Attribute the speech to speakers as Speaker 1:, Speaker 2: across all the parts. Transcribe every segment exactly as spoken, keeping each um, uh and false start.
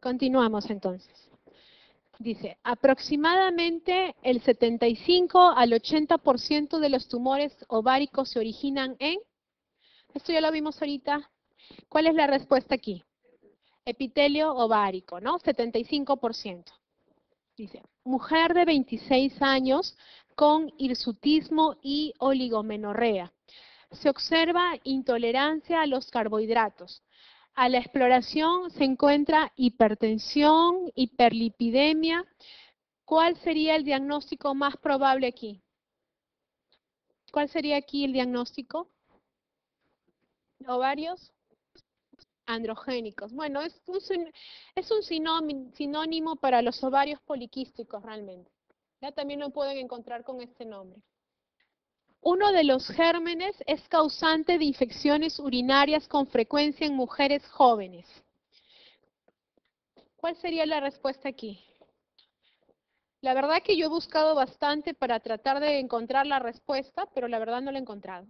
Speaker 1: Continuamos entonces. Dice, aproximadamente el setenta y cinco al ochenta por ciento de los tumores ováricos se originan en, esto ya lo vimos ahorita, ¿cuál es la respuesta aquí? Epitelio ovárico, ¿no? setenta y cinco por ciento. Dice, mujer de veintiséis años con hirsutismo y oligomenorrea. Se observa intolerancia a los carbohidratos. A la exploración se encuentra hipertensión, hiperlipidemia. ¿Cuál sería el diagnóstico más probable aquí? ¿Cuál sería aquí el diagnóstico? ¿Ovarios? Androgénicos. Bueno, es un, es un sinónimo para los ovarios poliquísticos realmente. Ya también lo pueden encontrar con este nombre. Uno de los gérmenes es causante de infecciones urinarias con frecuencia en mujeres jóvenes. ¿Cuál sería la respuesta aquí? La verdad que yo he buscado bastante para tratar de encontrar la respuesta, pero la verdad no la he encontrado.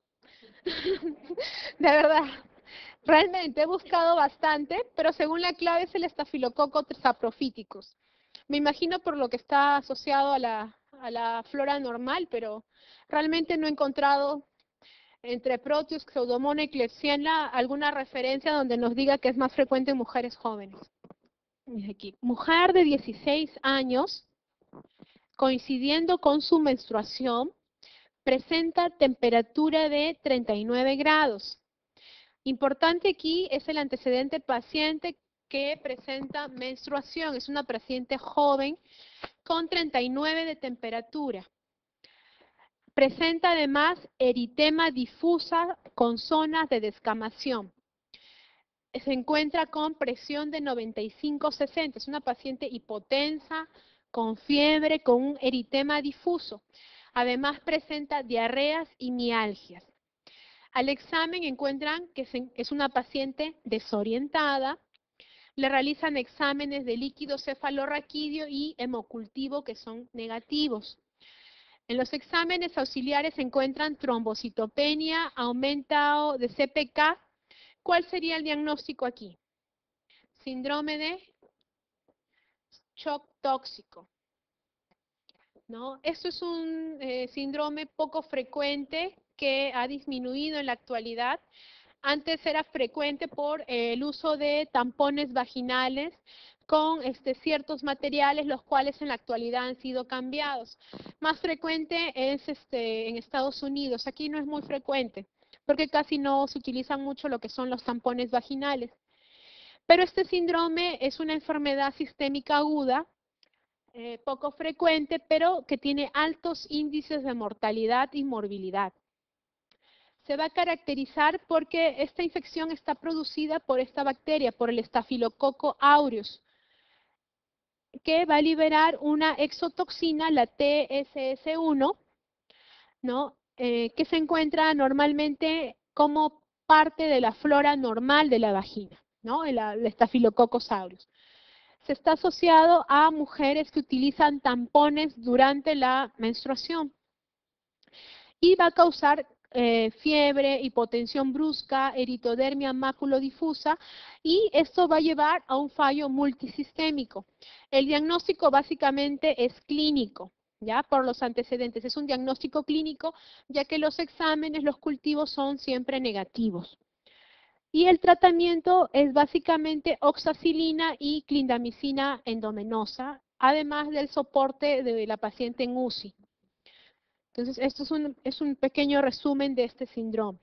Speaker 1: De verdad. Realmente he buscado bastante, pero según la clave es el estafilococo saprophyticus. Me imagino por lo que está asociado a la, a la flora normal, pero realmente no he encontrado entre Proteus, Pseudomonas y Klebsiella alguna referencia donde nos diga que es más frecuente en mujeres jóvenes. Aquí. Mujer de dieciséis años, coincidiendo con su menstruación, presenta temperatura de treinta y nueve grados. Importante aquí es el antecedente paciente que presenta menstruación. Es una paciente joven con treinta y nueve de temperatura. Presenta además eritema difusa con zonas de descamación. Se encuentra con presión de noventa y cinco sesenta. Es una paciente hipotensa, con fiebre, con un eritema difuso. Además presenta diarreas y mialgias. Al examen encuentran que es una paciente desorientada. Le realizan exámenes de líquido cefalorraquídeo y hemocultivo que son negativos. En los exámenes auxiliares se encuentran trombocitopenia, aumento de C P K. ¿Cuál sería el diagnóstico aquí? Síndrome de shock tóxico, ¿no? Esto es un eh, síndrome poco frecuente que ha disminuido en la actualidad. Antes era frecuente por eh, el uso de tampones vaginales con este, ciertos materiales, los cuales en la actualidad han sido cambiados. Más frecuente es este, en Estados Unidos. Aquí no es muy frecuente, porque casi no se utilizan mucho lo que son los tampones vaginales. Pero este síndrome es una enfermedad sistémica aguda, eh, poco frecuente, pero que tiene altos índices de mortalidad y morbilidad. Se va a caracterizar porque esta infección está producida por esta bacteria, por el Staphylococcus aureus, que va a liberar una exotoxina, la T S S uno, ¿no? Eh, que se encuentra normalmente como parte de la flora normal de la vagina, ¿no? El, el Staphylococcus aureus. Se está asociado a mujeres que utilizan tampones durante la menstruación y va a causar eh, fiebre, hipotensión brusca, eritodermia maculodifusa, y esto va a llevar a un fallo multisistémico. El diagnóstico básicamente es clínico, ¿ya? Por los antecedentes. Es un diagnóstico clínico, ya que los exámenes, los cultivos son siempre negativos. Y el tratamiento es básicamente oxacilina y clindamicina endovenosa, además del soporte de la paciente en U C I. Entonces, esto es un, es un pequeño resumen de este síndrome.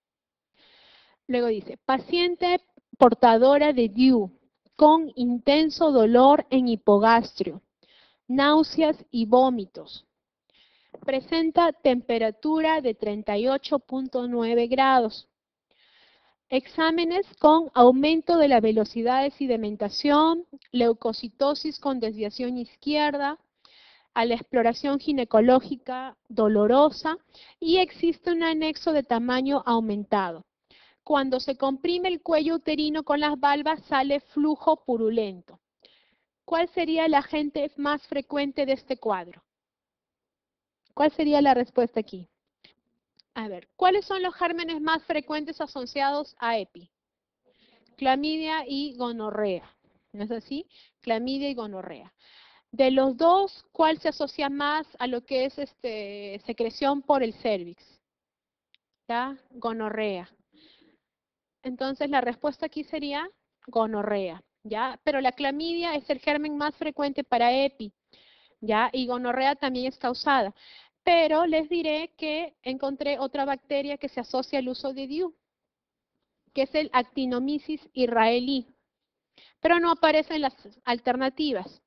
Speaker 1: Luego dice, paciente portadora de D I U con intenso dolor en hipogastrio, náuseas y vómitos. Presenta temperatura de treinta y ocho punto nueve grados. Exámenes con aumento de la velocidad de sedimentación, leucocitosis con desviación izquierda, a la exploración ginecológica dolorosa, y existe un anexo de tamaño aumentado. Cuando se comprime el cuello uterino con las valvas sale flujo purulento. ¿Cuál sería el agente más frecuente de este cuadro? ¿Cuál sería la respuesta aquí? A ver, ¿cuáles son los gérmenes más frecuentes asociados a EPI? Clamidia y gonorrea, ¿No es así? Clamidia y gonorrea. De los dos, ¿cuál se asocia más a lo que es este, secreción por el cérvix? ¿Ya? Gonorrea. Entonces la respuesta aquí sería gonorrea, ¿ya? Pero la clamidia es el germen más frecuente para EPI, ¿ya? Y gonorrea también es causada. Pero les diré que encontré otra bacteria que se asocia al uso de D I U, que es el Actinomyces israelí, pero no aparecen las alternativas.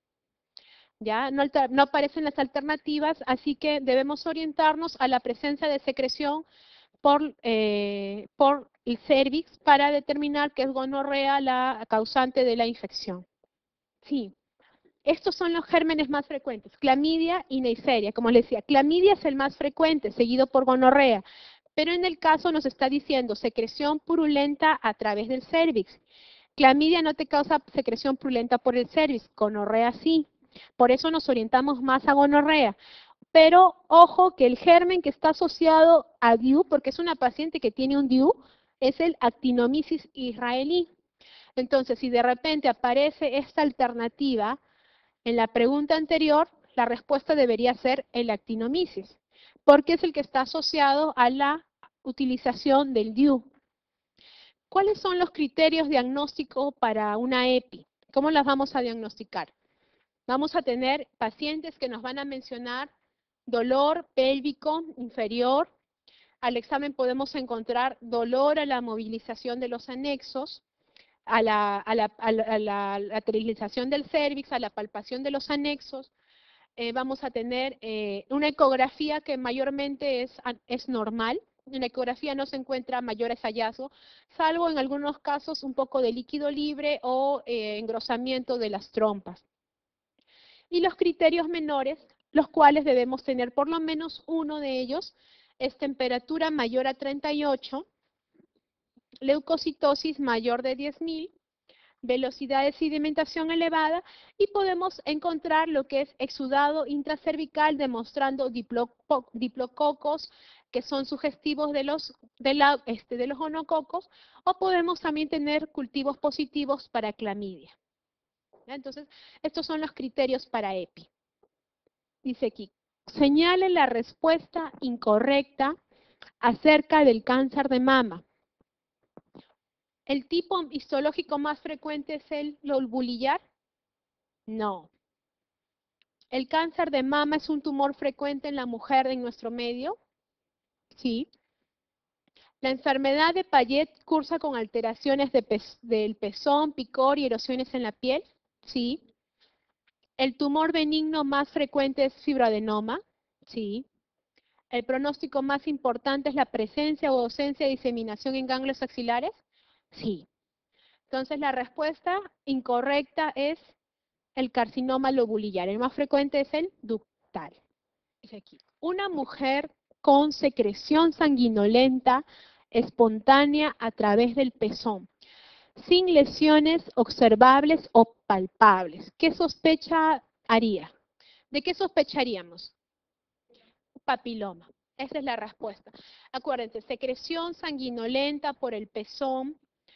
Speaker 1: ¿Ya? No, no aparecen las alternativas, así que debemos orientarnos a la presencia de secreción por, eh, por el cérvix para determinar que es gonorrea la causante de la infección. Sí, estos son los gérmenes más frecuentes, clamidia y neisseria. Como les decía, clamidia es el más frecuente, seguido por gonorrea, pero en el caso nos está diciendo secreción purulenta a través del cérvix. Clamidia no te causa secreción purulenta por el cérvix, gonorrea sí. Por eso nos orientamos más a gonorrea. Pero ojo que el germen que está asociado a D I U, porque es una paciente que tiene un D I U, es el Actinomyces israelí. Entonces, si de repente aparece esta alternativa, en la pregunta anterior, la respuesta debería ser el Actinomyces, porque es el que está asociado a la utilización del D I U. ¿Cuáles son los criterios diagnósticos para una EPI? ¿Cómo las vamos a diagnosticar? Vamos a tener pacientes que nos van a mencionar dolor pélvico inferior. Al examen podemos encontrar dolor a la movilización de los anexos, a la, a la, a la, a la lateralización del cérvix, a la palpación de los anexos. Eh, vamos a tener eh, una ecografía que mayormente es, es normal. En la ecografía no se encuentra mayores hallazgos, salvo en algunos casos un poco de líquido libre o eh, engrosamiento de las trompas. Y los criterios menores, los cuales debemos tener por lo menos uno de ellos, es temperatura mayor a treinta y ocho, leucocitosis mayor de diez mil, velocidad de sedimentación elevada, y podemos encontrar lo que es exudado intracervical demostrando diplococos que son sugestivos de los, de, la, este, de los gonococos, o podemos también tener cultivos positivos para clamidia. ¿Ya? Entonces, estos son los criterios para EPI. Dice aquí, señale la respuesta incorrecta acerca del cáncer de mama. ¿El tipo histológico más frecuente es el lobulillar? No. ¿El cáncer de mama es un tumor frecuente en la mujer en nuestro medio? Sí. ¿La enfermedad de Payet cursa con alteraciones de pe del pezón, picor y erosiones en la piel? Sí. ¿El tumor benigno más frecuente es fibroadenoma? Sí. ¿El pronóstico más importante es la presencia o ausencia de diseminación en ganglios axilares? Sí. Entonces la respuesta incorrecta es el carcinoma lobulillar. El más frecuente es el ductal. Dice aquí, una mujer con secreción sanguinolenta espontánea a través del pezón, sin lesiones observables o palpables. ¿Qué sospecha haría? ¿De qué sospecharíamos? Papiloma. Esa es la respuesta. Acuérdense, secreción sanguinolenta por el pezón,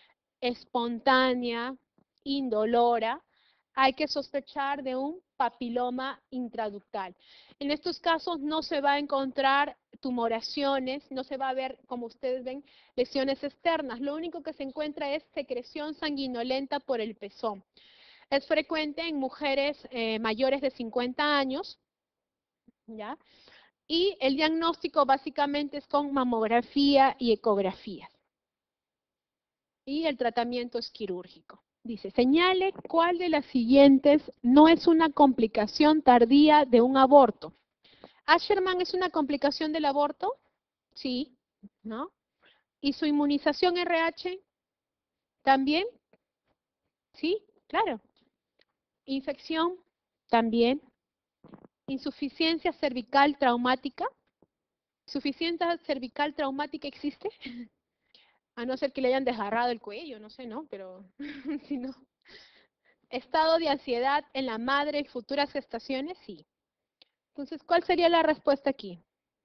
Speaker 1: espontánea, indolora, hay que sospechar de un papiloma intraductal. En estos casos no se va a encontrar tumoraciones, no se va a ver, como ustedes ven, lesiones externas. Lo único que se encuentra es secreción sanguinolenta por el pezón. Es frecuente en mujeres eh, mayores de cincuenta años, ¿ya? Y el diagnóstico básicamente es con mamografía y ecografía. Y el tratamiento es quirúrgico. Dice, señale cuál de las siguientes no es una complicación tardía de un aborto. ¿Asherman es una complicación del aborto? Sí, ¿no? ¿Y su inmunización R H? ¿También? Sí, claro. ¿Infección? También. ¿Insuficiencia cervical traumática? ¿Suficiencia cervical traumática existe? A no ser que le hayan desgarrado el cuello, no sé, ¿no? Pero si no. ¿Estado de ansiedad en la madre y futuras gestaciones? Sí. Entonces, ¿cuál sería la respuesta aquí?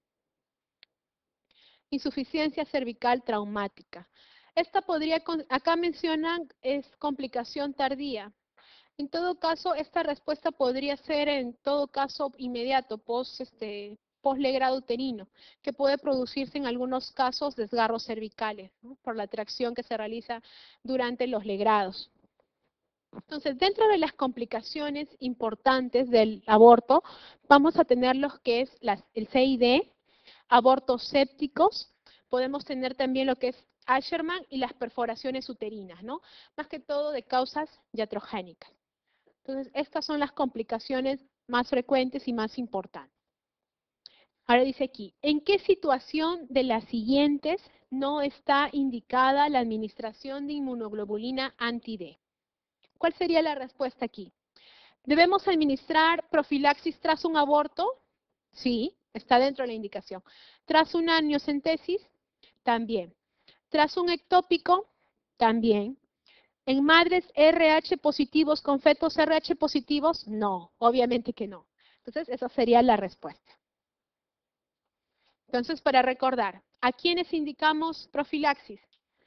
Speaker 1: Insuficiencia cervical traumática. Esta podría, acá mencionan, es complicación tardía. En todo caso, esta respuesta podría ser en todo caso inmediato, post, este, post-legrado uterino, que puede producirse en algunos casos desgarros cervicales, ¿no? Por la tracción que se realiza durante los legrados. Entonces, dentro de las complicaciones importantes del aborto, vamos a tener los que es las, el C I D, abortos sépticos, podemos tener también lo que es Asherman y las perforaciones uterinas, ¿no? Más que todo de causas iatrogénicas. Entonces, estas son las complicaciones más frecuentes y más importantes. Ahora dice aquí, ¿en qué situación de las siguientes no está indicada la administración de inmunoglobulina anti-D? ¿Cuál sería la respuesta aquí? ¿Debemos administrar profilaxis tras un aborto? Sí, está dentro de la indicación. ¿Tras una amniocentesis? También. ¿Tras un ectópico? También. ¿En madres R H positivos con fetos R H positivos? No, obviamente que no. Entonces, esa sería la respuesta. Entonces, para recordar, ¿a quiénes indicamos profilaxis?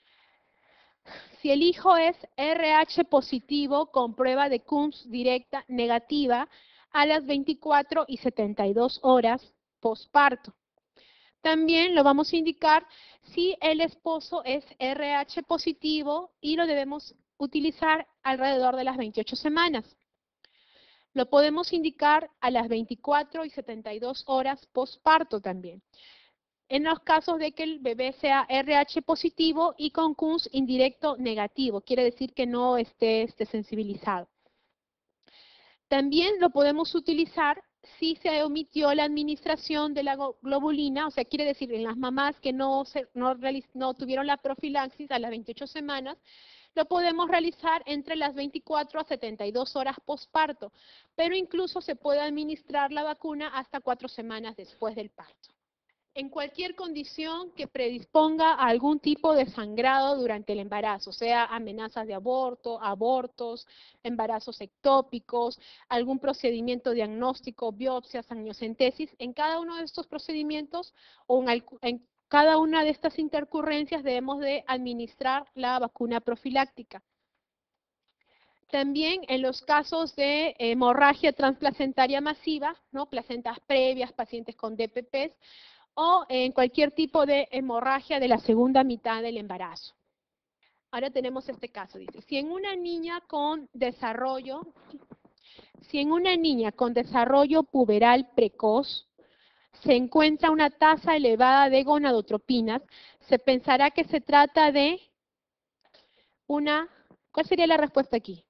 Speaker 1: Si el hijo es R H positivo con prueba de Coombs directa negativa a las veinticuatro y setenta y dos horas posparto. También lo vamos a indicar si el esposo es R H positivo y lo debemos utilizar alrededor de las veintiocho semanas. Lo podemos indicar a las veinticuatro y setenta y dos horas posparto también. En los casos de que el bebé sea R H positivo y con Coombs indirecto negativo, quiere decir que no esté, esté sensibilizado. También lo podemos utilizar si se omitió la administración de la globulina, o sea, quiere decir en las mamás que no, se, no, no tuvieron la profilaxis a las veintiocho semanas, lo podemos realizar entre las veinticuatro a setenta y dos horas posparto, pero incluso se puede administrar la vacuna hasta cuatro semanas después del parto. En cualquier condición que predisponga a algún tipo de sangrado durante el embarazo, sea amenazas de aborto, abortos, embarazos ectópicos, algún procedimiento diagnóstico, biopsias, amniocentesis, en cada uno de estos procedimientos o en, en cada una de estas intercurrencias debemos de administrar la vacuna profiláctica. También en los casos de hemorragia transplacentaria masiva, ¿no? Placentas previas, pacientes con D P Ps, o en cualquier tipo de hemorragia de la segunda mitad del embarazo. Ahora tenemos este caso, dice, si en una niña con desarrollo, si en una niña con desarrollo puberal precoz se encuentra una tasa elevada de gonadotropinas, se pensará que se trata de una, ¿cuál sería la respuesta aquí?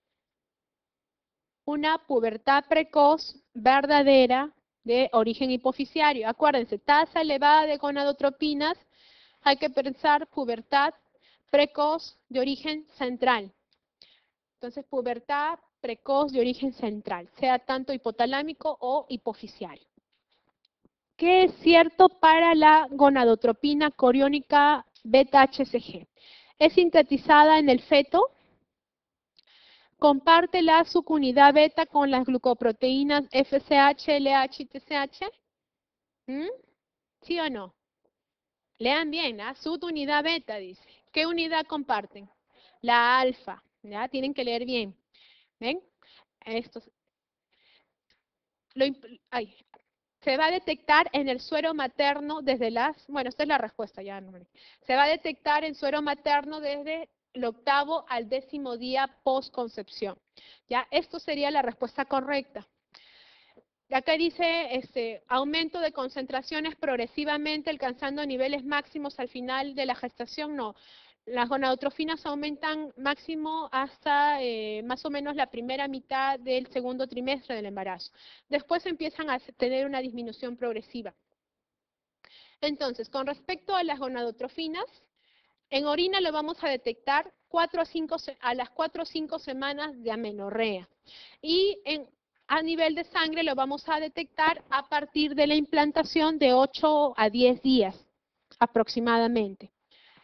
Speaker 1: Una pubertad precoz verdadera de origen hipoficiario. Acuérdense, tasa elevada de gonadotropinas, hay que pensar pubertad precoz de origen central. Entonces, pubertad precoz de origen central, sea tanto hipotalámico o hipoficiario. ¿Qué es cierto para la gonadotropina coriónica beta H C G? Es sintetizada en el feto, comparte la subunidad beta con las glucoproteínas F S H, L H y T S H. ¿Mm? ¿Sí o no? Lean bien, ¿ah? Subunidad beta dice. ¿Qué unidad comparten? La alfa, ¿ya? Tienen que leer bien. ¿Ven? Esto lo, ay, se va a detectar en el suero materno desde las, bueno, esta es la respuesta ya, no, se va a detectar en suero materno desde el octavo al décimo día postconcepción. Ya, esto sería la respuesta correcta. Acá dice este, aumento de concentraciones progresivamente alcanzando niveles máximos al final de la gestación, no. Las gonadotrofinas aumentan máximo hasta eh, más o menos la primera mitad del segundo trimestre del embarazo. Después empiezan a tener una disminución progresiva. Entonces, con respecto a las gonadotrofinas, en orina lo vamos a detectar cuatro a, cinco, a las cuatro o cinco semanas de amenorrea. Y en, a nivel de sangre lo vamos a detectar a partir de la implantación de ocho a diez días aproximadamente.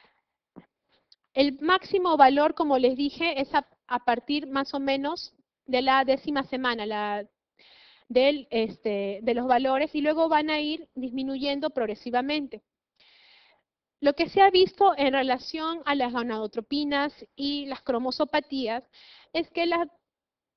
Speaker 1: El máximo valor, como les dije, es a, a partir más o menos de la décima semana, la, del, este, de los valores, y luego van a ir disminuyendo progresivamente. Lo que se ha visto en relación a las gonadotropinas y las cromosopatías es que las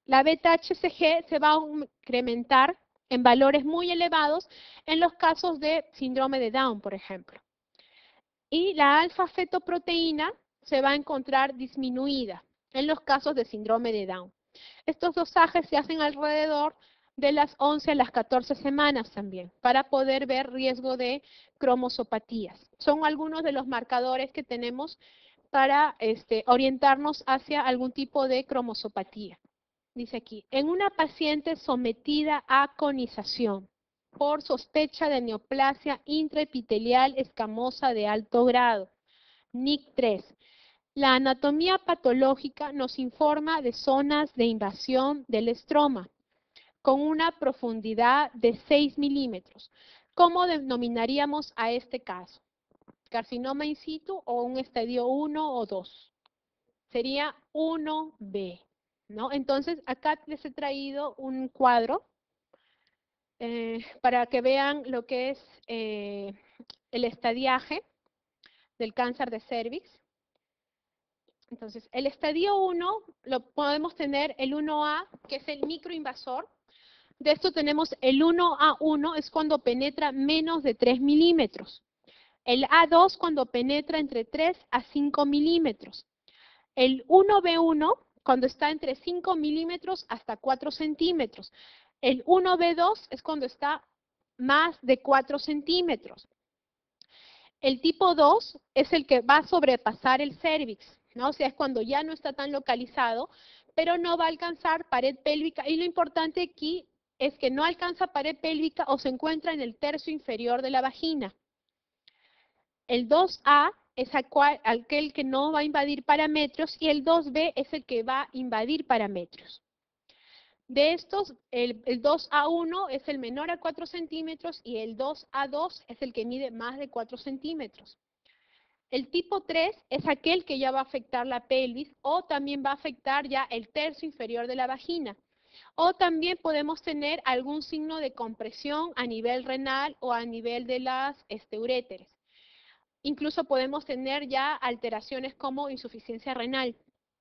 Speaker 1: La beta H C G se va a incrementar en valores muy elevados en los casos de síndrome de Down, por ejemplo. Y la alfa-fetoproteína se va a encontrar disminuida en los casos de síndrome de Down. Estos dosajes se hacen alrededor de las once a las catorce semanas también, para poder ver riesgo de cromosopatías. Son algunos de los marcadores que tenemos para este, orientarnos hacia algún tipo de cromosopatía. Dice aquí, en una paciente sometida a conización por sospecha de neoplasia intraepitelial escamosa de alto grado, N I C tres, la anatomía patológica nos informa de zonas de invasión del estroma con una profundidad de seis milímetros. ¿Cómo denominaríamos a este caso? ¿Carcinoma in situ o un estadio uno o dos? Sería uno B, ¿no? Entonces, acá les he traído un cuadro eh, para que vean lo que es eh, el estadiaje del cáncer de cervix. Entonces, el estadio uno lo podemos tener el uno A, que es el microinvasor. De esto tenemos el uno A uno, es cuando penetra menos de tres milímetros. El A dos cuando penetra entre tres a cinco milímetros. El uno B uno cuando está entre cinco milímetros hasta cuatro centímetros. El uno B dos es cuando está más de cuatro centímetros. El tipo dos es el que va a sobrepasar el cérvix, ¿no? O sea, es cuando ya no está tan localizado, pero no va a alcanzar pared pélvica. Y lo importante aquí es que no alcanza pared pélvica o se encuentra en el tercio inferior de la vagina. El dos A es aquel que no va a invadir parámetros y el dos B es el que va a invadir parámetros. De estos, el, el dos A uno es el menor a cuatro centímetros y el dos A dos es el que mide más de cuatro centímetros. El tipo tres es aquel que ya va a afectar la pelvis o también va a afectar ya el tercio inferior de la vagina. O también podemos tener algún signo de compresión a nivel renal o a nivel de las este, uréteres. Incluso podemos tener ya alteraciones como insuficiencia renal.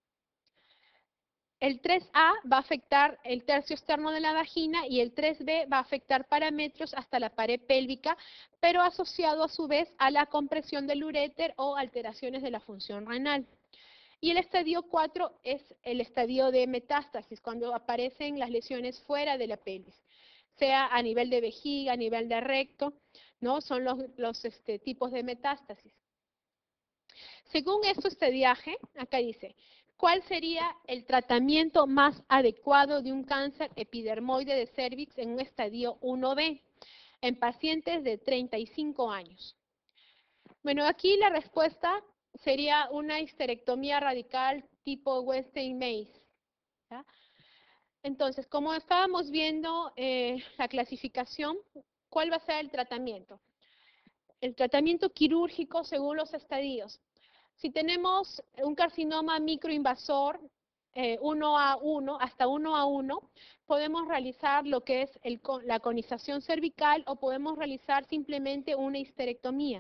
Speaker 1: El tres A va a afectar el tercio externo de la vagina y el tres B va a afectar parámetros hasta la pared pélvica, pero asociado a su vez a la compresión del uréter o alteraciones de la función renal. Y el estadio cuatro es el estadio de metástasis, cuando aparecen las lesiones fuera de la pelvis, sea a nivel de vejiga, a nivel de recto, ¿no? Son los, los este, tipos de metástasis. Según este estadiaje, acá dice, ¿cuál sería el tratamiento más adecuado de un cáncer epidermoide de cervix en un estadio uno B en pacientes de treinta y cinco años? Bueno, aquí la respuesta sería una histerectomía radical tipo Weston-Mays. Entonces, como estábamos viendo eh, la clasificación, ¿cuál va a ser el tratamiento? El tratamiento quirúrgico según los estadios. Si tenemos un carcinoma microinvasor eh, uno A uno, hasta uno A uno, podemos realizar lo que es el, la conización cervical o podemos realizar simplemente una histerectomía.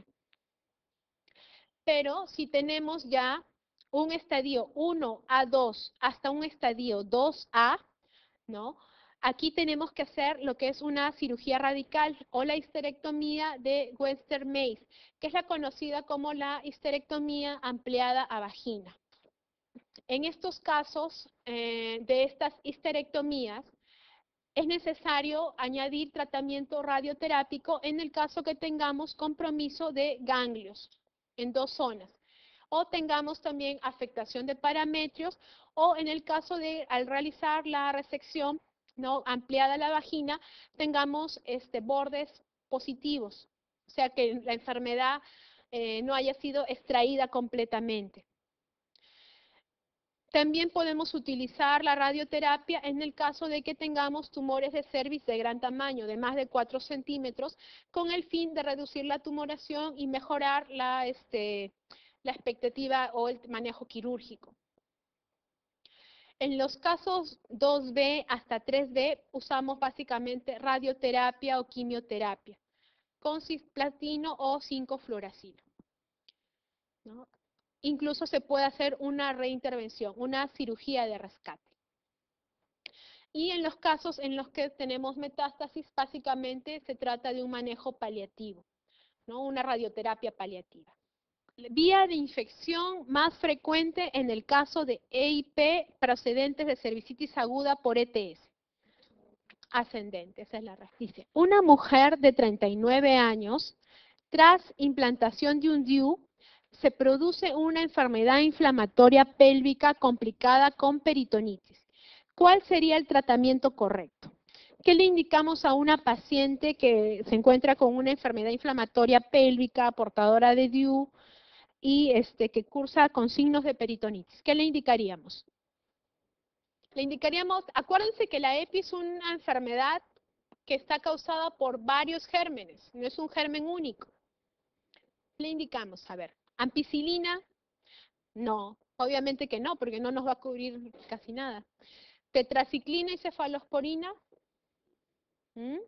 Speaker 1: Pero si tenemos ya un estadio uno A dos hasta un estadio dos A, ¿no? Aquí tenemos que hacer lo que es una cirugía radical o la histerectomía de Western-Mays, que es la conocida como la histerectomía ampliada a vagina. En estos casos eh, de estas histerectomías, es necesario añadir tratamiento radioterápico en el caso que tengamos compromiso de ganglios en dos zonas, o tengamos también afectación de parametrios, o en el caso de al realizar la resección no ampliada a la vagina, tengamos este, bordes positivos, o sea que la enfermedad eh, no haya sido extraída completamente. También podemos utilizar la radioterapia en el caso de que tengamos tumores de cervix de gran tamaño, de más de cuatro centímetros, con el fin de reducir la tumoración y mejorar la, este, la expectativa o el manejo quirúrgico. En los casos dos B hasta tres B usamos básicamente radioterapia o quimioterapia, con cisplatino o cinco fluoracilo, ¿no? Incluso se puede hacer una reintervención, una cirugía de rescate. Y en los casos en los que tenemos metástasis, básicamente se trata de un manejo paliativo, ¿no? Una radioterapia paliativa. Vía de infección más frecuente en el caso de E I P procedentes de cervicitis aguda por E T S. Ascendente, esa es la razón. Dice, una mujer de treinta y nueve años, tras implantación de un D I U, se produce una enfermedad inflamatoria pélvica complicada con peritonitis. ¿Cuál sería el tratamiento correcto? ¿Qué le indicamos a una paciente que se encuentra con una enfermedad inflamatoria pélvica portadora de D I U y este, que cursa con signos de peritonitis? ¿Qué le indicaríamos? Le indicaríamos, acuérdense que la EPI es una enfermedad que está causada por varios gérmenes, no es un germen único. Le indicamos, a ver, ampicilina, no, obviamente que no, porque no nos va a cubrir casi nada. Tetraciclina y cefalosporina, ¿Mm?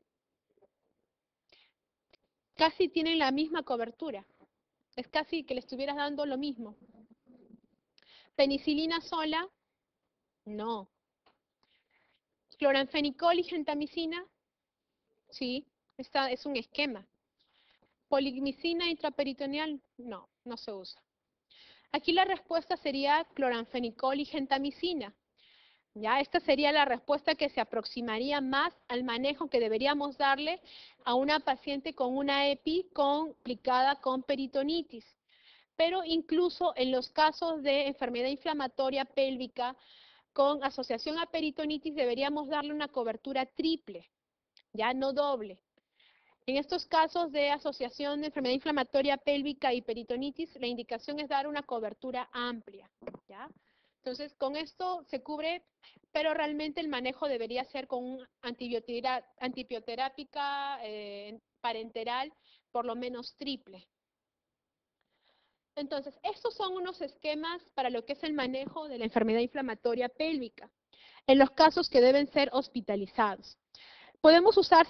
Speaker 1: casi tienen la misma cobertura, es casi que le estuvieras dando lo mismo. Penicilina sola, no. Cloranfenicol y gentamicina, sí, esta es un esquema. Poligmicina intraperitoneal, no, no se usa. Aquí la respuesta sería cloranfenicol y gentamicina. ¿Ya? Esta sería la respuesta que se aproximaría más al manejo que deberíamos darle a una paciente con una EPI complicada con peritonitis. Pero incluso en los casos de enfermedad inflamatoria pélvica con asociación a peritonitis deberíamos darle una cobertura triple, ya no doble. En estos casos de asociación de enfermedad inflamatoria pélvica y peritonitis, la indicación es dar una cobertura amplia, ¿ya? Entonces, con esto se cubre, pero realmente el manejo debería ser con un antibioterápica eh, parenteral, por lo menos triple. Entonces, estos son unos esquemas para lo que es el manejo de la enfermedad inflamatoria pélvica, en los casos que deben ser hospitalizados. Podemos usar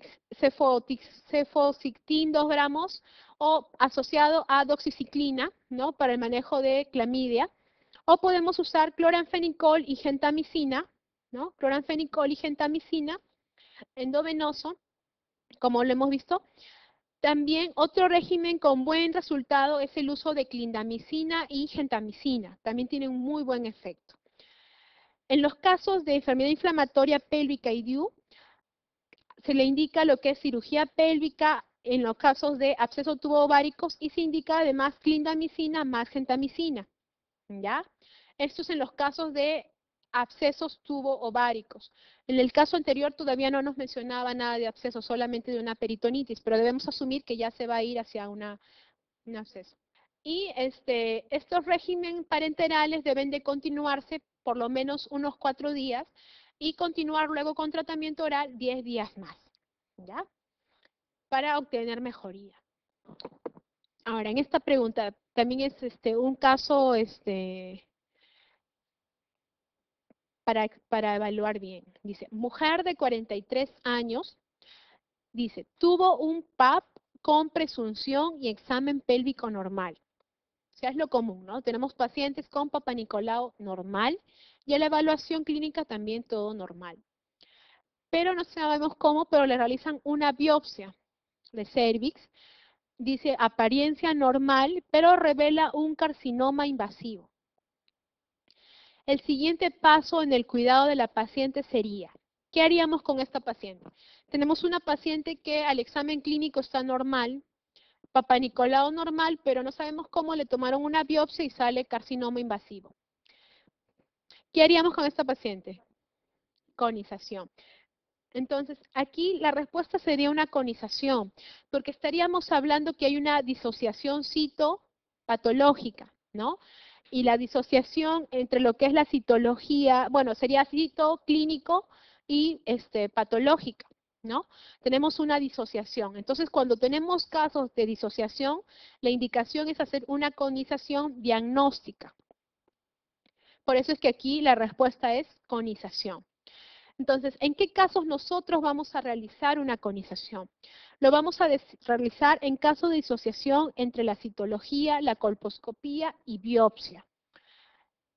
Speaker 1: cefosictin dos gramos o asociado a doxiciclina, ¿no? Para el manejo de clamidia. O podemos usar cloranfenicol y gentamicina, ¿no? Cloranfenicol y gentamicina endovenoso, como lo hemos visto. También otro régimen con buen resultado es el uso de clindamicina y gentamicina. También tienen un muy buen efecto. En los casos de enfermedad inflamatoria pélvica y D I U, se le indica lo que es cirugía pélvica en los casos de absceso tubo-ováricos y se indica además clindamicina más gentamicina, ¿ya? Esto es en los casos de abscesos tubo-ováricos. En el caso anterior todavía no nos mencionaba nada de absceso, solamente de una peritonitis, pero debemos asumir que ya se va a ir hacia una, un absceso. Y este, estos regímenes parenterales deben de continuarse por lo menos unos cuatro días y continuar luego con tratamiento oral diez días más, ¿ya? Para obtener mejoría. Ahora, en esta pregunta, también es este, un caso este, para, para evaluar bien. Dice, mujer de cuarenta y tres años, dice, tuvo un P A P con presunción y examen pélvico normal. O sea, es lo común, ¿no? Tenemos pacientes con Papa Nicolau normal y a la evaluación clínica también todo normal. Pero no sabemos cómo, pero le realizan una biopsia de cervix. Dice apariencia normal, pero revela un carcinoma invasivo. El siguiente paso en el cuidado de la paciente sería, ¿qué haríamos con esta paciente? Tenemos una paciente que al examen clínico está normal, Papa Nicolau normal, pero no sabemos cómo le tomaron una biopsia y sale carcinoma invasivo. ¿Qué haríamos con esta paciente? Conización. Entonces, aquí la respuesta sería una conización, porque estaríamos hablando que hay una disociación citopatológica, ¿no? Y la disociación entre lo que es la citología, bueno, sería citoclínico y este, patológica, ¿no? Tenemos una disociación. Entonces, cuando tenemos casos de disociación, la indicación es hacer una conización diagnóstica. Por eso es que aquí la respuesta es conización. Entonces, ¿en qué casos nosotros vamos a realizar una conización? Lo vamos a realizar en caso de disociación entre la citología, la colposcopía y biopsia.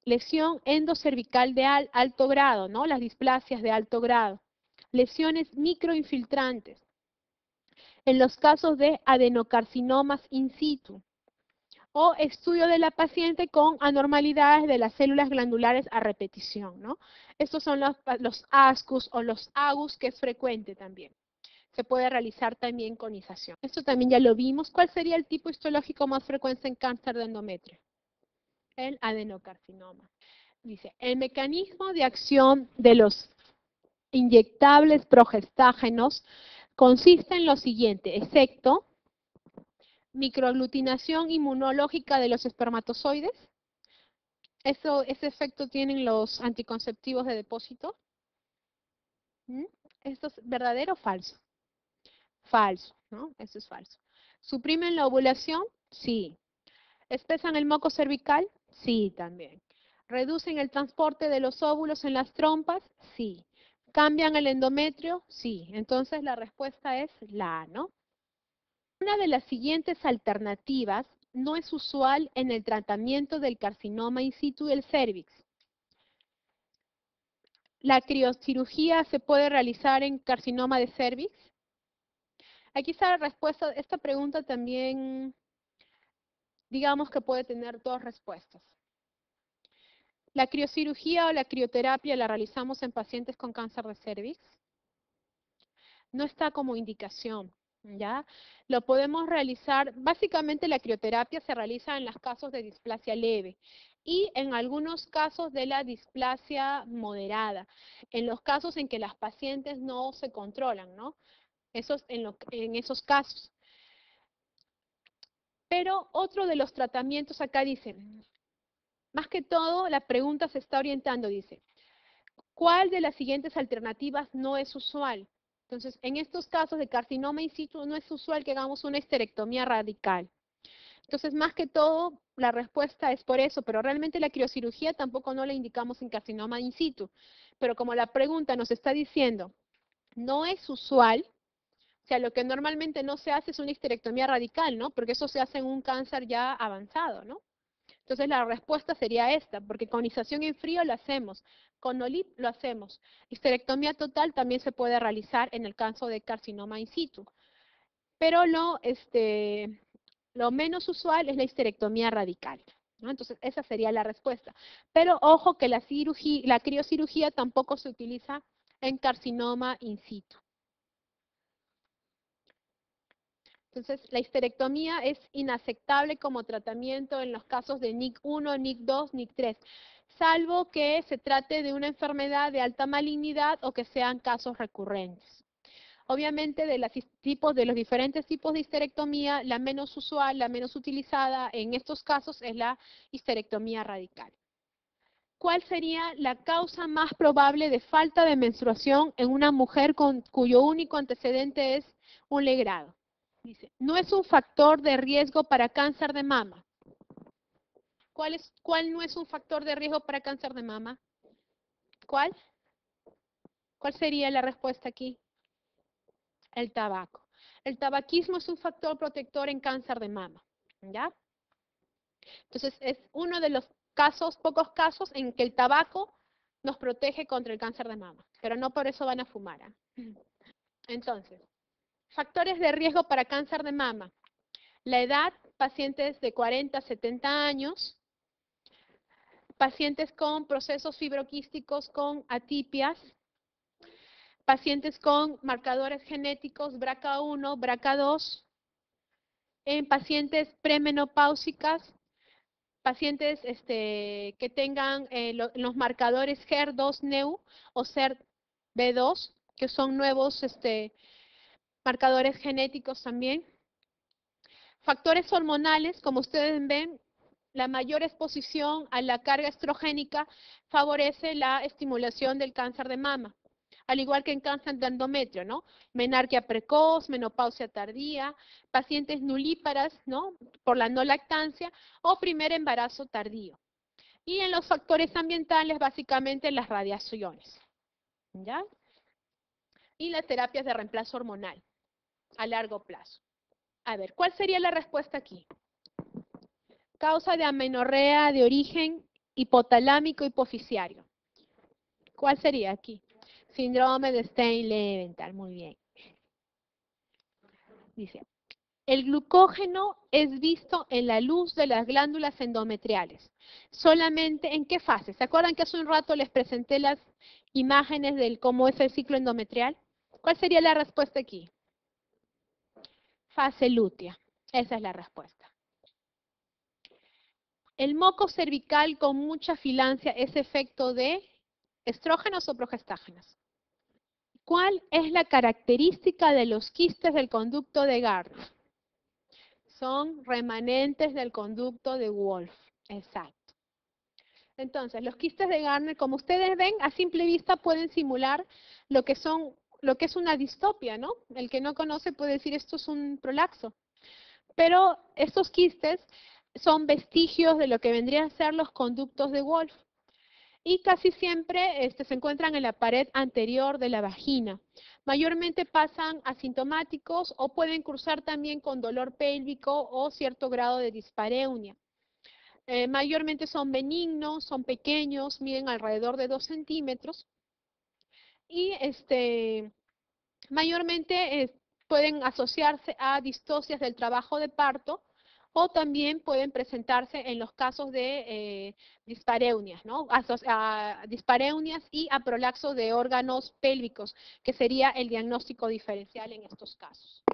Speaker 1: lesión endocervical de al, alto grado, ¿no? Las displasias de alto grado. Lesiones microinfiltrantes. En los casos de adenocarcinomas in situ. O estudio de la paciente con anormalidades de las células glandulares a repetición, ¿no? Estos son los, los ASCUS o los AGUS, que es frecuente también. Se puede realizar también conización. Esto también ya lo vimos. ¿Cuál sería el tipo histológico más frecuente en cáncer de endometrio? El adenocarcinoma. Dice, el mecanismo de acción de los inyectables progestágenos consiste en lo siguiente, excepto microaglutinación inmunológica de los espermatozoides. Eso, ese efecto tienen los anticonceptivos de depósito. ¿Mm? ¿Esto es verdadero o falso? Falso, ¿no? Eso es falso. ¿Suprimen la ovulación? Sí. ¿Espesan el moco cervical? Sí, también. ¿Reducen el transporte de los óvulos en las trompas? Sí. ¿Cambian el endometrio? Sí. Entonces la respuesta es la A, ¿no? Una de las siguientes alternativas no es usual en el tratamiento del carcinoma in situ del cérvix. ¿La criocirugía se puede realizar en carcinoma de cérvix? Aquí está la respuesta. Esta pregunta también, digamos que puede tener dos respuestas. ¿La criocirugía o la crioterapia la realizamos en pacientes con cáncer de cérvix? No está como indicación, ¿ya? Lo podemos realizar, básicamente la crioterapia se realiza en los casos de displasia leve y en algunos casos de la displasia moderada, en los casos en que las pacientes no se controlan, ¿no? Esos, en, lo, en esos casos. Pero otro de los tratamientos acá dice, más que todo la pregunta se está orientando, dice, ¿cuál de las siguientes alternativas no es usual? Entonces, en estos casos de carcinoma in situ no es usual que hagamos una histerectomía radical. Entonces, más que todo, la respuesta es por eso, pero realmente la criocirugía tampoco no la indicamos en carcinoma in situ. Pero como la pregunta nos está diciendo, no es usual, o sea, lo que normalmente no se hace es una histerectomía radical, ¿no? Porque eso se hace en un cáncer ya avanzado, ¿no? Entonces la respuesta sería esta, porque conización en frío lo hacemos, con O L I P lo hacemos. Histerectomía total también se puede realizar en el caso de carcinoma in situ. Pero lo, este, lo menos usual es la histerectomía radical, ¿no? Entonces esa sería la respuesta. Pero ojo que la, cirugía, la criocirugía tampoco se utiliza en carcinoma in situ. Entonces, la histerectomía es inaceptable como tratamiento en los casos de N I C uno, N I C dos, N I C tres, salvo que se trate de una enfermedad de alta malignidad o que sean casos recurrentes. Obviamente, de, las tipos, de los diferentes tipos de histerectomía, la menos usual, la menos utilizada en estos casos es la histerectomía radical. ¿Cuál sería la causa más probable de falta de menstruación en una mujer con, cuyo único antecedente es un legrado? Dice, no es un factor de riesgo para cáncer de mama. ¿Cuál, es, ¿Cuál no es un factor de riesgo para cáncer de mama? ¿Cuál? ¿Cuál sería la respuesta aquí? El tabaco. El tabaquismo es un factor protector en cáncer de mama, ¿ya? Entonces, es uno de los casos, pocos casos, en que el tabaco nos protege contra el cáncer de mama, pero no por eso van a fumar, ¿eh? Entonces, factores de riesgo para cáncer de mama. La edad, pacientes de cuarenta a setenta años, pacientes con procesos fibroquísticos con atipias, pacientes con marcadores genéticos B R C A uno, B R C A dos, en pacientes premenopáusicas, pacientes este, que tengan eh, lo, los marcadores H E R dos neu o C E R B dos, que son nuevos este, marcadores genéticos también. Factores hormonales, como ustedes ven, la mayor exposición a la carga estrogénica favorece la estimulación del cáncer de mama, al igual que en cáncer de endometrio, ¿no? Menarquia precoz, menopausia tardía, pacientes nulíparas, ¿no? Por la no lactancia o primer embarazo tardío. Y en los factores ambientales, básicamente las radiaciones, ¿ya? Y las terapias de reemplazo hormonal a largo plazo. A ver, ¿cuál sería la respuesta aquí? Causa de amenorrea de origen hipotalámico hipoficiario. ¿Cuál sería aquí? Síndrome de Stein-Leventhal, muy bien. Dice, el glucógeno es visto en la luz de las glándulas endometriales. ¿Solamente en qué fase? ¿Se acuerdan que hace un rato les presenté las imágenes de cómo es el ciclo endometrial? ¿Cuál sería la respuesta aquí? Fase lútea. Esa es la respuesta. El moco cervical con mucha filancia es efecto de estrógenos o progestágenos. ¿Cuál es la característica de los quistes del conducto de Gardner? Son remanentes del conducto de Wolff. Exacto. Entonces, los quistes de Gardner, como ustedes ven, a simple vista pueden simular lo que son, lo que es una distopia, ¿no? El que no conoce puede decir esto es un prolaxo. Pero estos quistes son vestigios de lo que vendrían a ser los conductos de Wolff. Y casi siempre este, se encuentran en la pared anterior de la vagina. Mayormente pasan asintomáticos o pueden cursar también con dolor pélvico o cierto grado de dispareunia. Eh, mayormente son benignos, son pequeños, miden alrededor de dos centímetros y este, mayormente eh, pueden asociarse a distocias del trabajo de parto o también pueden presentarse en los casos de eh, dispareunias, ¿no? Aso a dispareunias y a prolaxo de órganos pélvicos, que sería el diagnóstico diferencial en estos casos.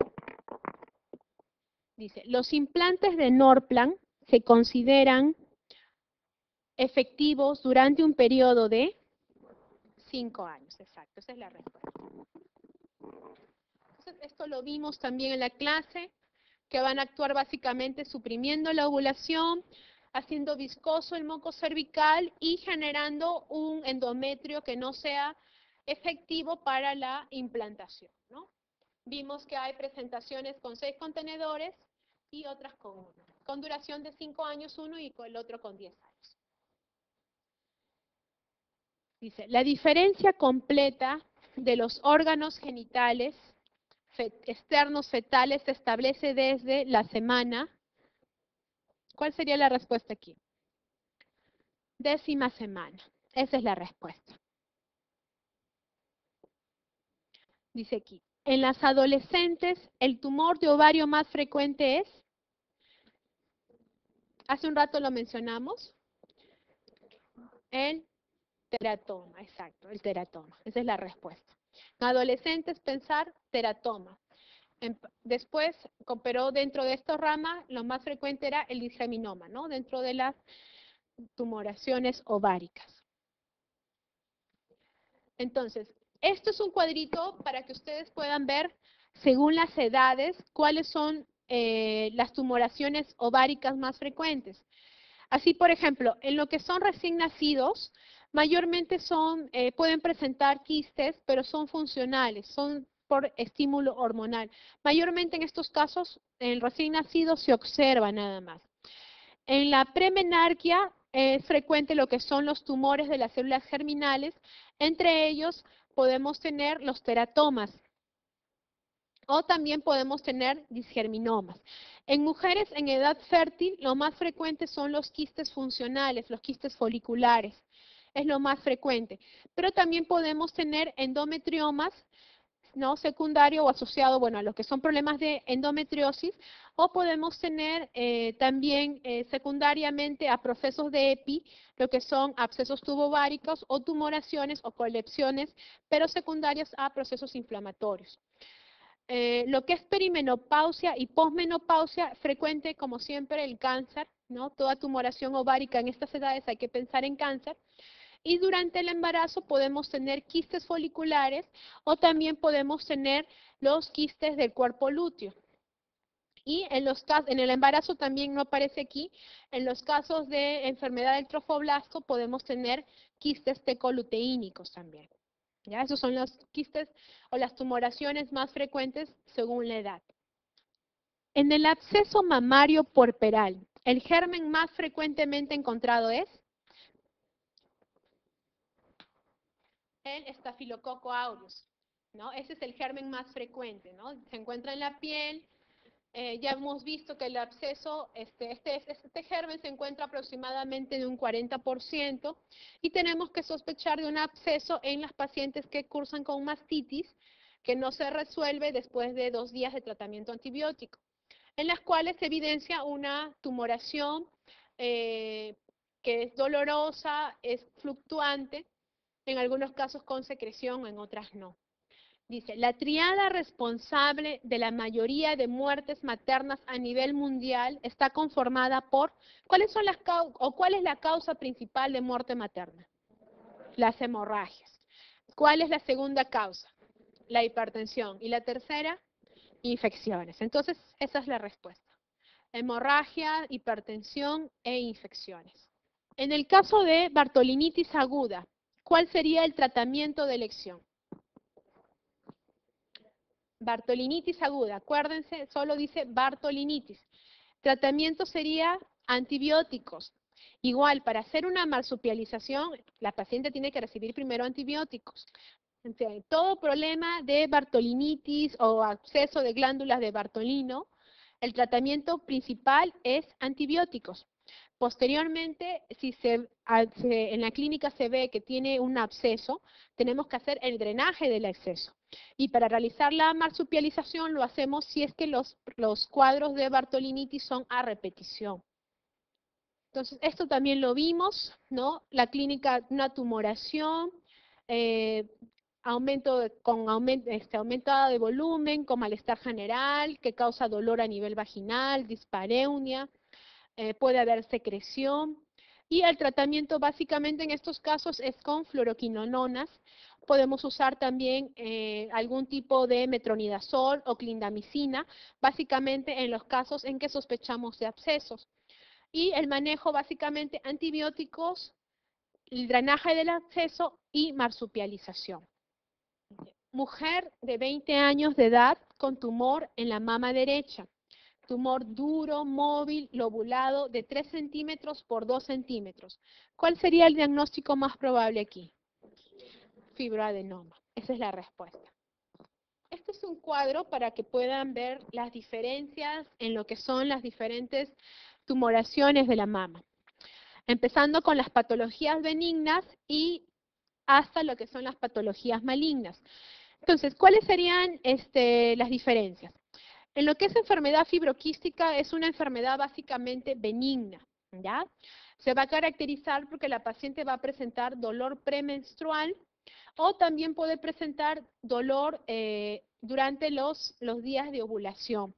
Speaker 1: Dice, los implantes de Norplan se consideran efectivos durante un periodo de cinco años, exacto, esa es la respuesta. Entonces, esto lo vimos también en la clase, que van a actuar básicamente suprimiendo la ovulación, haciendo viscoso el moco cervical y generando un endometrio que no sea efectivo para la implantación, ¿no? Vimos que hay presentaciones con seis contenedores y otras con uno, con duración de cinco años uno y con el otro con diez años. Dice, la diferencia completa de los órganos genitales externos fetales se establece desde la semana. ¿Cuál sería la respuesta aquí? Décima semana. Esa es la respuesta. Dice aquí, en las adolescentes, el tumor de ovario más frecuente es, hace un rato lo mencionamos, el teratoma, exacto, el teratoma. Esa es la respuesta. En adolescentes, pensar teratoma. En, después, pero dentro de esta rama, lo más frecuente era el disgeminoma, ¿no? Dentro de las tumoraciones ováricas. Entonces, esto es un cuadrito para que ustedes puedan ver, según las edades, cuáles son eh, las tumoraciones ováricas más frecuentes. Así, por ejemplo, en lo que son recién nacidos, mayormente son, eh, pueden presentar quistes, pero son funcionales, son por estímulo hormonal. Mayormente en estos casos, en el recién nacido se observa nada más. En la premenarquia es frecuente lo que son los tumores de las células germinales, entre ellos podemos tener los teratomas o también podemos tener disgerminomas. En mujeres en edad fértil, lo más frecuente son los quistes funcionales, los quistes foliculares, es lo más frecuente. Pero también podemos tener endometriomas, ¿no? Secundario o asociado, bueno, a lo que son problemas de endometriosis, o podemos tener eh, también eh, secundariamente a procesos de EPI, lo que son abscesos tubováricos o tumoraciones o colecciones, pero secundarias a procesos inflamatorios. Eh, lo que es perimenopausia y posmenopausia, frecuente como siempre el cáncer, ¿no? Toda tumoración ovárica en estas edades hay que pensar en cáncer. Y durante el embarazo podemos tener quistes foliculares o también podemos tener los quistes del cuerpo lúteo. Y en, los, en el embarazo también no aparece aquí, en los casos de enfermedad del trofoblasto podemos tener quistes tecoluteínicos también. ¿Ya? Esos son los quistes o las tumoraciones más frecuentes según la edad. En el absceso mamario puerperal, el germen más frecuentemente encontrado es el Staphylococcus aureus, ¿no? Ese es el germen más frecuente, ¿no? Se encuentra en la piel, Eh, ya hemos visto que el absceso, este, este, este germen se encuentra aproximadamente de un cuarenta por ciento y tenemos que sospechar de un absceso en las pacientes que cursan con mastitis, que no se resuelve después de dos días de tratamiento antibiótico, en las cuales se evidencia una tumoración eh, que es dolorosa, es fluctuante, en algunos casos con secreción, en otras no. Dice, la triada responsable de la mayoría de muertes maternas a nivel mundial está conformada por, ¿cuáles son las o cuál es la causa principal de muerte materna? Las hemorragias. ¿Cuál es la segunda causa? La hipertensión. Y la tercera, infecciones. Entonces, esa es la respuesta. Hemorragia, hipertensión e infecciones. En el caso de bartolinitis aguda, ¿cuál sería el tratamiento de elección? Bartolinitis aguda, acuérdense, solo dice bartolinitis. Tratamiento sería antibióticos. Igual, para hacer una marsupialización, la paciente tiene que recibir primero antibióticos. Entonces, todo problema de bartolinitis o absceso de glándulas de Bartolino, el tratamiento principal es antibióticos. Posteriormente, si se, se, en la clínica se ve que tiene un absceso, tenemos que hacer el drenaje del absceso. Y para realizar la marsupialización lo hacemos si es que los, los cuadros de bartolinitis son a repetición. Entonces, esto también lo vimos, ¿no? La clínica, una tumoración, eh, aumento de, con aumento, este, aumentada de volumen, con malestar general, que causa dolor a nivel vaginal, dispareunia, eh, puede haber secreción, y el tratamiento básicamente en estos casos es con fluoroquinononas. Podemos usar también eh, algún tipo de metronidazol o clindamicina, básicamente en los casos en que sospechamos de abscesos. Y el manejo básicamente antibióticos, el drenaje del absceso y marsupialización. Mujer de veinte años de edad con tumor en la mama derecha. Tumor duro, móvil, lobulado, de tres centímetros por dos centímetros. ¿Cuál sería el diagnóstico más probable aquí? Fibroadenoma. Esa es la respuesta. Este es un cuadro para que puedan ver las diferencias en lo que son las diferentes tumoraciones de la mama. Empezando con las patologías benignas y hasta lo que son las patologías malignas. Entonces, ¿cuáles serían este, las diferencias? En lo que es enfermedad fibroquística, es una enfermedad básicamente benigna, ¿ya? Se va a caracterizar porque la paciente va a presentar dolor premenstrual o también puede presentar dolor eh, durante los, los días de ovulación.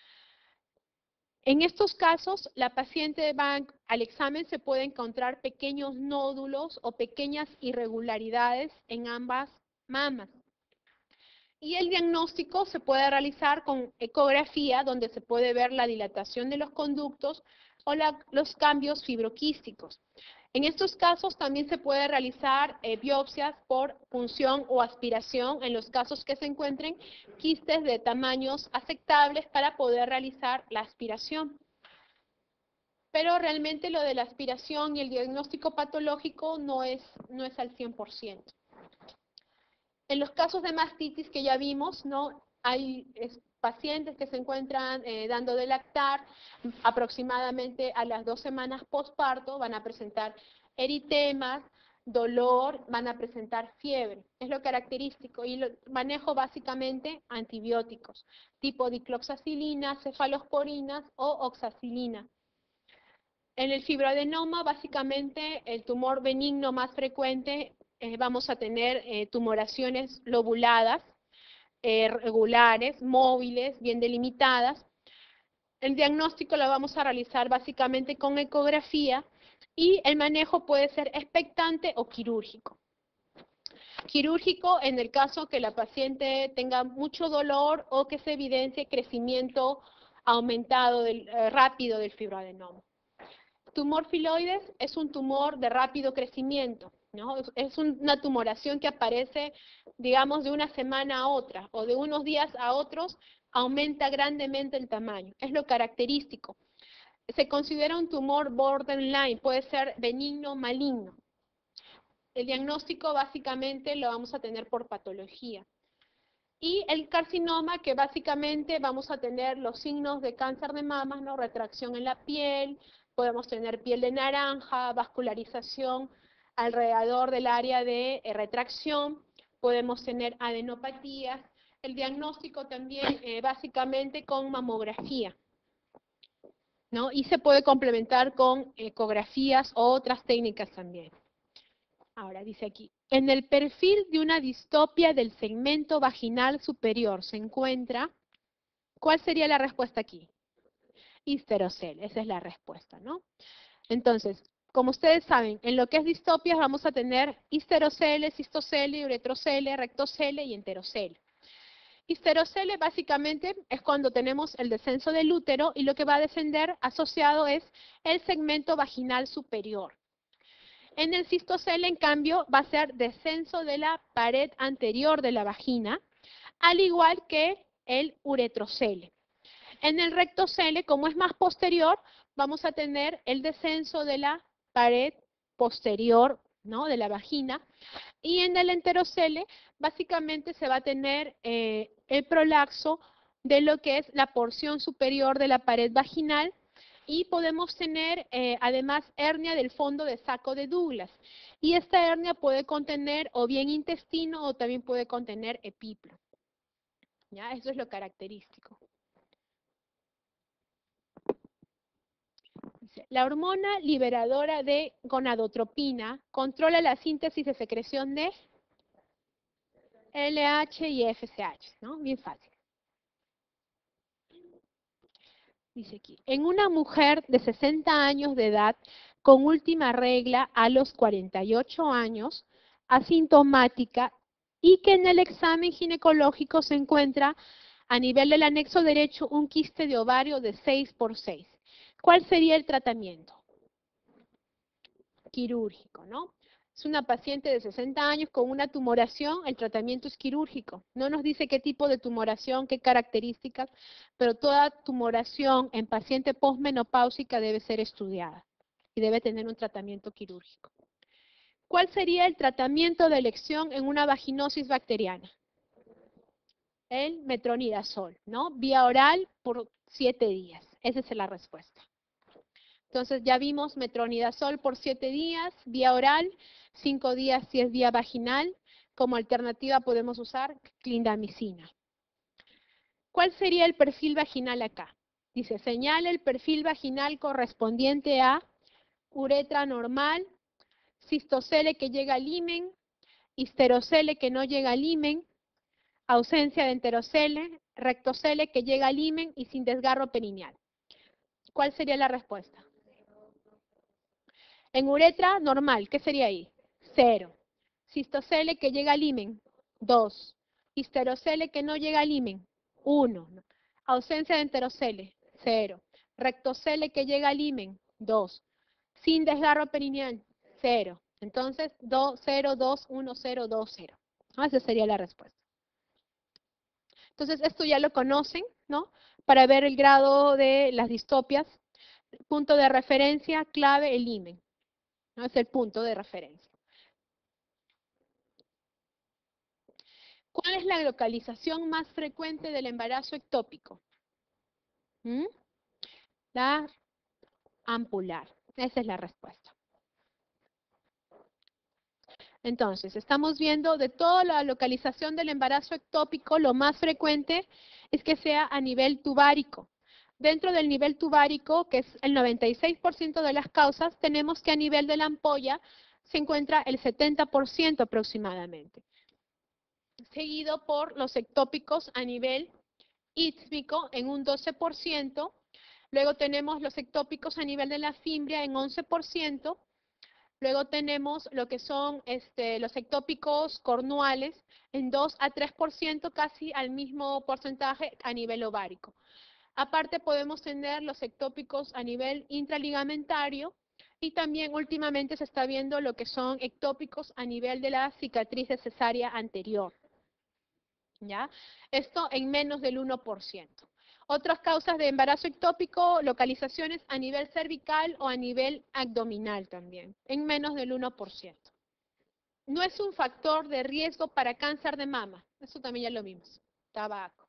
Speaker 1: En estos casos, la paciente va al examen, se puede encontrar pequeños nódulos o pequeñas irregularidades en ambas mamas. Y el diagnóstico se puede realizar con ecografía, donde se puede ver la dilatación de los conductos o la, los cambios fibroquísticos. En estos casos también se puede realizar eh, biopsias por punción o aspiración en los casos que se encuentren quistes de tamaños aceptables para poder realizar la aspiración. Pero realmente lo de la aspiración y el diagnóstico patológico no es, no es al cien por ciento. En los casos de mastitis que ya vimos, ¿no? Hay es, pacientes que se encuentran eh, dando de lactar aproximadamente a las dos semanas postparto, van a presentar eritemas, dolor, van a presentar fiebre. Es lo característico y lo manejo básicamente antibióticos, tipo dicloxacilina, cefalosporinas o oxacilina. En el fibroadenoma, básicamente, el tumor benigno más frecuente, eh, vamos a tener eh, tumoraciones lobuladas, eh, regulares, móviles, bien delimitadas. El diagnóstico lo vamos a realizar básicamente con ecografía y el manejo puede ser expectante o quirúrgico. Quirúrgico en el caso que la paciente tenga mucho dolor o que se evidencie crecimiento aumentado del, eh, rápido del fibroadenoma. Tumor filoides es un tumor de rápido crecimiento, ¿no? Es una tumoración que aparece, digamos, de una semana a otra, o de unos días a otros, aumenta grandemente el tamaño. Es lo característico. Se considera un tumor borderline, puede ser benigno o maligno. El diagnóstico básicamente lo vamos a tener por patología. Y el carcinoma, que básicamente vamos a tener los signos de cáncer de mama, ¿no? Retracción en la piel, podemos tener piel de naranja, vascularización alrededor del área de eh, retracción, podemos tener adenopatías. El diagnóstico también eh, básicamente con mamografía, ¿no? Y se puede complementar con ecografías o otras técnicas también. Ahora dice aquí, en el perfil de una distopia del segmento vaginal superior se encuentra, ¿cuál sería la respuesta aquí? Histerocele, esa es la respuesta, ¿no? Entonces, como ustedes saben, en lo que es distopias vamos a tener histerocele, cistocele, uretrocele, rectocele y enterocele. Histerocele básicamente es cuando tenemos el descenso del útero y lo que va a descender asociado es el segmento vaginal superior. En el cistocele, en cambio, va a ser descenso de la pared anterior de la vagina, al igual que el uretrocele. En el rectocele, como es más posterior, vamos a tener el descenso de la pared posterior, ¿no?, de la vagina. Y en el enterocele, básicamente se va a tener eh, el prolaxo de lo que es la porción superior de la pared vaginal, y podemos tener eh, además hernia del fondo de saco de Douglas. Y esta hernia puede contener o bien intestino o también puede contener epiplo. ¿Ya? Eso es lo característico. La hormona liberadora de gonadotropina controla la síntesis de secreción de L H y F S H, ¿no? Bien fácil. Dice aquí, en una mujer de sesenta años de edad, con última regla a los cuarenta y ocho años, asintomática, y que en el examen ginecológico se encuentra a nivel del anexo derecho un quiste de ovario de seis por seis. ¿Cuál sería el tratamiento? Quirúrgico, ¿no? Es una paciente de sesenta años con una tumoración, el tratamiento es quirúrgico. No nos dice qué tipo de tumoración, qué características, pero toda tumoración en paciente posmenopáusica debe ser estudiada y debe tener un tratamiento quirúrgico. ¿Cuál sería el tratamiento de elección en una vaginosis bacteriana? El metronidazol, ¿no? Vía oral por siete días. Esa es la respuesta. Entonces ya vimos metronidazol por siete días, vía oral, cinco días si es vía vaginal. Como alternativa podemos usar clindamicina. ¿Cuál sería el perfil vaginal acá? Dice, señala el perfil vaginal correspondiente a uretra normal, cistocele que llega al himen, histerocele que no llega al himen, ausencia de enterocele, rectocele que llega al himen y sin desgarro perineal. ¿Cuál sería la respuesta? En uretra normal, ¿qué sería ahí? Cero. Cistocele que llega al himen, dos. Histerocele que no llega al himen, uno. Ausencia de enterocele, cero. Rectocele que llega al himen, dos. Sin desgarro perineal, cero. Entonces, dos, cero, dos, uno, cero, dos, cero. Esa sería la respuesta. Entonces, esto ya lo conocen, ¿no? Para ver el grado de las distopias. Punto de referencia, clave, el himen. ¿No? Es el punto de referencia. ¿Cuál es la localización más frecuente del embarazo ectópico? ¿Mm? La ampular. Esa es la respuesta. Entonces, estamos viendo de toda la localización del embarazo ectópico, lo más frecuente es que sea a nivel tubárico. Dentro del nivel tubárico, que es el noventa y seis por ciento de las causas, tenemos que a nivel de la ampolla se encuentra el setenta por ciento aproximadamente. Seguido por los ectópicos a nivel ístmico en un doce por ciento. Luego tenemos los ectópicos a nivel de la fimbria en once por ciento. Luego tenemos lo que son este, los ectópicos cornuales en dos a tres por ciento, casi al mismo porcentaje a nivel ovárico. Aparte podemos tener los ectópicos a nivel intraligamentario y también últimamente se está viendo lo que son ectópicos a nivel de la cicatriz de cesárea anterior. ¿Ya? Esto en menos del uno por ciento. Otras causas de embarazo ectópico, localizaciones a nivel cervical o a nivel abdominal también, en menos del uno por ciento. No es un factor de riesgo para cáncer de mama, eso también ya lo vimos. tabaco.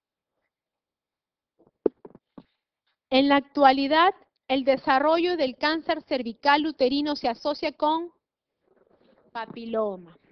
Speaker 1: En la actualidad, el desarrollo del cáncer cervical uterino se asocia con papiloma.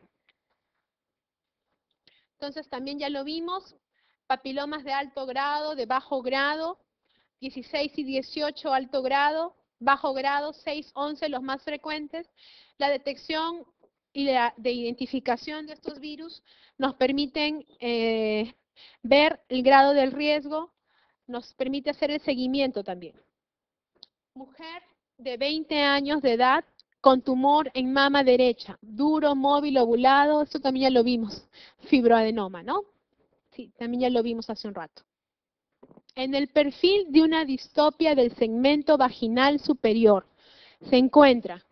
Speaker 1: Entonces también ya lo vimos, papilomas de alto grado, de bajo grado, dieciséis y dieciocho alto grado, bajo grado seis, once los más frecuentes. La detección y la de identificación de estos virus nos permiten eh, ver el grado del riesgo, nos permite hacer el seguimiento también. Mujer de veinte años de edad con tumor en mama derecha, duro, móvil, ovulado, esto también ya lo vimos, fibroadenoma, ¿no? Sí, también ya lo vimos hace un rato. En el perfil de una distopia del segmento vaginal superior se encuentra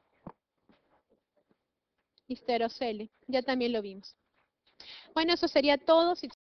Speaker 1: histerocele, ya también lo vimos. Bueno, eso sería todo. Si